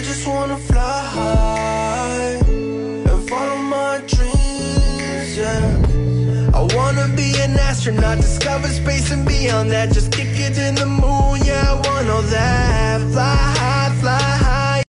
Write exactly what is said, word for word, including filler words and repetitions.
just wanna fly high and follow my dreams, yeah. I wanna be an astronaut, discover space and beyond that. Just kick it in the moon, yeah, I want all that. Fly high